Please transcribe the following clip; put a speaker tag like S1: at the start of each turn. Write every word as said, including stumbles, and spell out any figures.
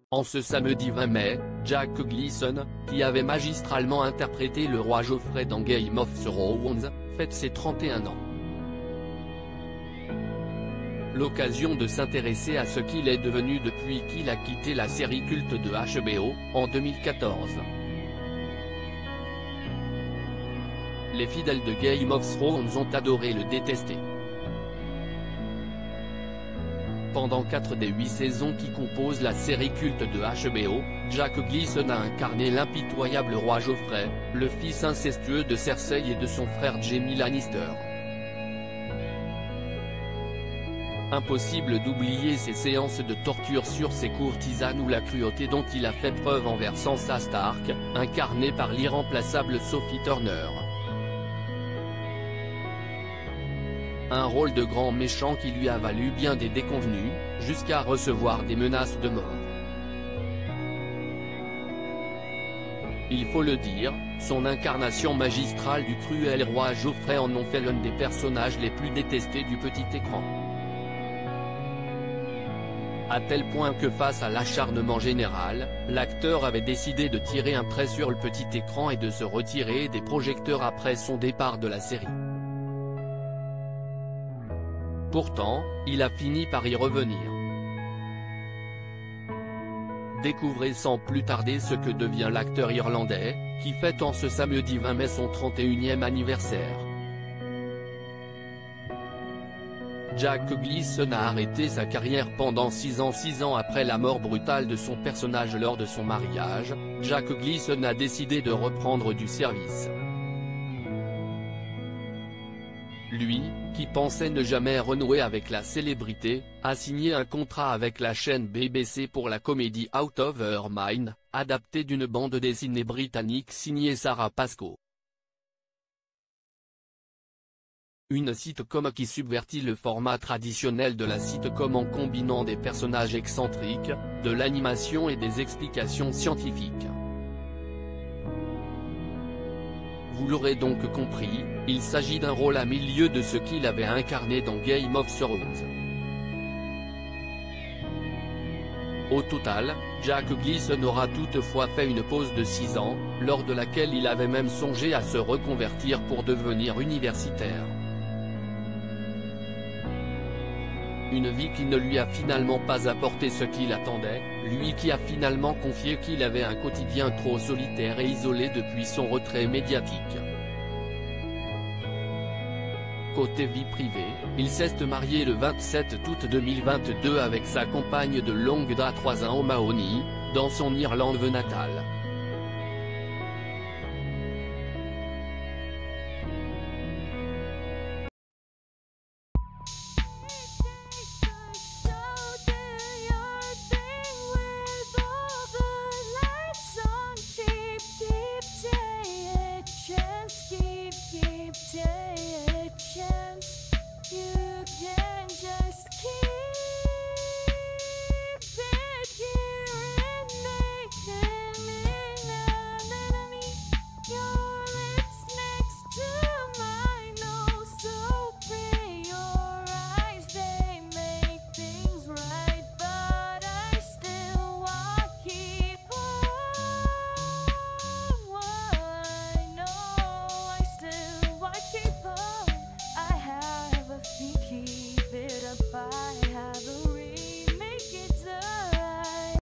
S1: En ce samedi vingt mai, Jack Gleeson, qui avait magistralement interprété le roi Joffrey dans Game of Thrones, fête ses trente et un ans. L'occasion de s'intéresser à ce qu'il est devenu depuis qu'il a quitté la série culte de H B O, en deux mille quatorze. Les fidèles de Game of Thrones ont adoré le détester. Pendant quatre des huit saisons qui composent la série culte de H B O, Jack Gleeson a incarné l'impitoyable roi Joffrey, le fils incestueux de Cersei et de son frère Jaime Lannister. Impossible d'oublier ses séances de torture sur ses courtisanes ou la cruauté dont il a fait preuve envers Sansa Stark, incarnée par l'irremplaçable Sophie Turner. Un rôle de grand méchant qui lui a valu bien des déconvenues, jusqu'à recevoir des menaces de mort. Il faut le dire, son incarnation magistrale du cruel roi Joffrey en ont fait l'un des personnages les plus détestés du petit écran. À tel point que face à l'acharnement général, l'acteur avait décidé de tirer un trait sur le petit écran et de se retirer des projecteurs après son départ de la série. Pourtant, il a fini par y revenir. Découvrez sans plus tarder ce que devient l'acteur irlandais, qui fête en ce samedi vingt mai son trente et unième anniversaire. Jack Gleeson a arrêté sa carrière pendant six ans. Six ans après la mort brutale de son personnage lors de son mariage, Jack Gleeson a décidé de reprendre du service. Lui, qui pensait ne jamais renouer avec la célébrité, a signé un contrat avec la chaîne B B C pour la comédie Out of Her Mind, adaptée d'une bande dessinée britannique signée Sarah Pascoe. Une sitcom qui subvertit le format traditionnel de la sitcom en combinant des personnages excentriques, de l'animation et des explications scientifiques. Vous l'aurez donc compris, il s'agit d'un rôle à milieu de ce qu'il avait incarné dans Game of Thrones. Au total, Jack Gleeson aura toutefois fait une pause de six ans, lors de laquelle il avait même songé à se reconvertir pour devenir universitaire. Une vie qui ne lui a finalement pas apporté ce qu'il attendait, lui qui a finalement confié qu'il avait un quotidien trop solitaire et isolé depuis son retrait médiatique. Côté vie privée, il s'est marié le vingt-sept août deux mille vingt-deux avec sa compagne de longue date trois ans O'Mahony, dans son Irlande natale.
S2: Keep, keep, keep,